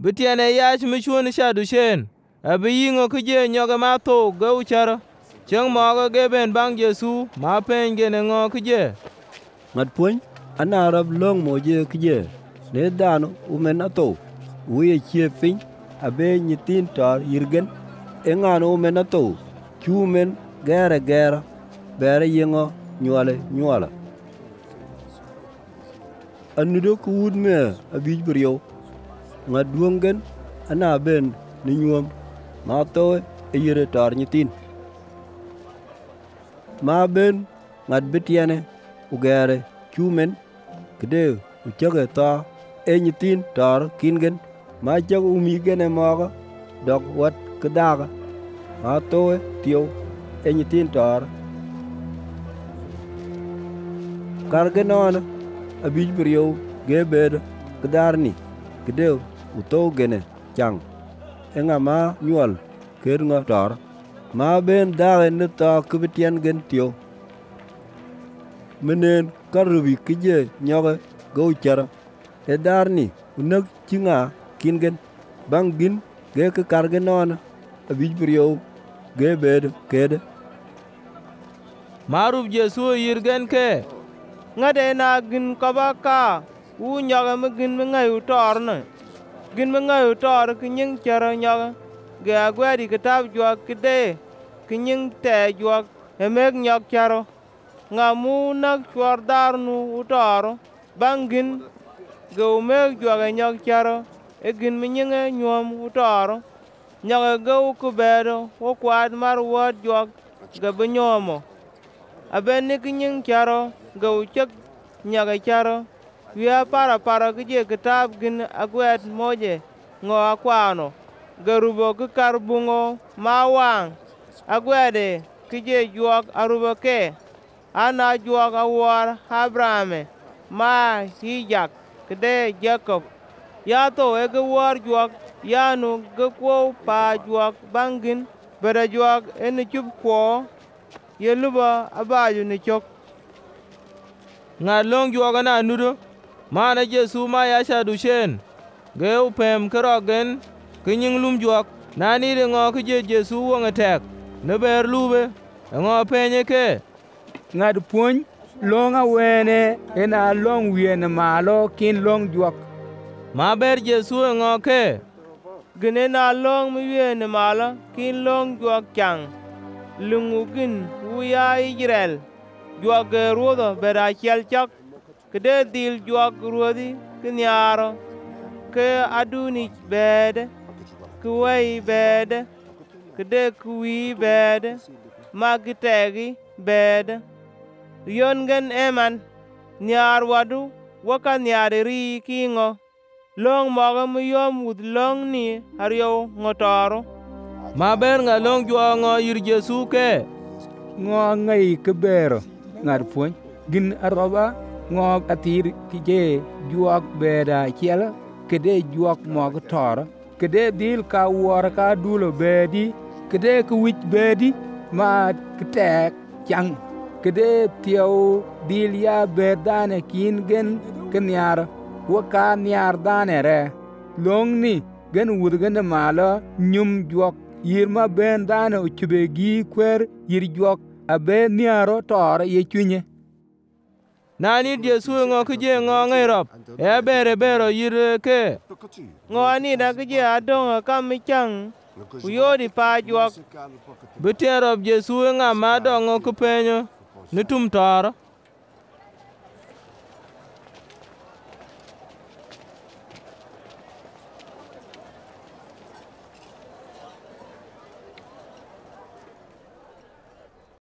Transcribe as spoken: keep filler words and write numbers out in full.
Bitiane ya mi chun sha du shen. Abi yingo kuje nyoga ma to go chara. Chang mo ga ge ben bang Jesu ma pen ge ne ngo kuje. Ngat puny ana rab long mo je kuje. Ne dano umen ato. Uye chie fin abe nyitin tar yirgen. Engano umen ato. Chumen gera gera. Bere yengo nyuale nyuala. Anudo kuud me abij brio. Ngat duongen ana ben ni nyuam. Ma to e yire tar nyitin. Ma ben ngat betiane ugere chumen kede uchage ta e nyitin tar kingen ma jag umi gene moga dok wat kedaga ma to tio e nyitin tar kargenona abij brio gebed kedarni kede uto gene chang enga ma nyual kernga tar ma ben dare ne ta kubitian gen tio menen karubi kije nyoga go chara e darni unak chinga kingen bangin ge ke kargenona abij brio ge bed kede Marub Jesu yirgen ke. Ngade na gin kabaka. U nyoga me gin me ngai utor na. Gin me ngai utor kinying chara nyoga. Ge agwadi kitab jwa kide. Kinying te jwa emek nyok charo. Ngamu nak chwar darnu utor. Bangin ge umek jwa nyok charo. E gin me nyinge nyom utor. Nyoga ge ukubedo. Ukwad mar wad jwa ge benyomo. Aben ni kinying charo ga uchak nyaga charo wia para para kije kitab gin agwet moje ngo akwano garubo ke karbungo mawang agwede kije juak arubo ke ana juak awar Abraham ma hijak kede Jacob ya to ege war juak yanu ge kwo pa juak bangin bera juak ene chup kwo yeluba abaju ni chok. Nga long juaga na nudo. Mana Jesu ma ya sha du shen. Ge upem kerogen. Kinying lum juak. Nani de ngo kije Jesu wong attack. Ne ber lube. Ngo penye ke. Nga du puny. Long awene. Ena long wiene malo kin long juak. Ma ber Jesu ngo ke. Gine na long mi wiene malo kin long juak chang. Lungugin uya Israel juag ruodo bera chel chak kede dil juag ruodi knyaro ke aduni bed kuwei bed kede kuwi bed magitegi bed yongen eman nyar wadu waka nyare ri kingo long moga mu yom wud long ni haryo ngotoro ma ber nga long jwa ngo yir Jesu ke ngo ngai kebero ngar puny gin aroba ngo atir kije juak beda kiela kede juak mog tor kede dil ka war ka dulo bedi kede ku wich bedi ma ktek chang kede tiao dil ya bedane kin gen kenyar waka nyar dane re long ni gen wud gen mala nyum juak yirma ben dana uchube gi kwer yir jok abe niaro tor ye chunye nani Jesu ngo kije ngo ngerop e bere bero yir ke ngo ani da kije adong kam chang uyodi pa jok butero Jesu nga ma dongo kupenyo nitum tor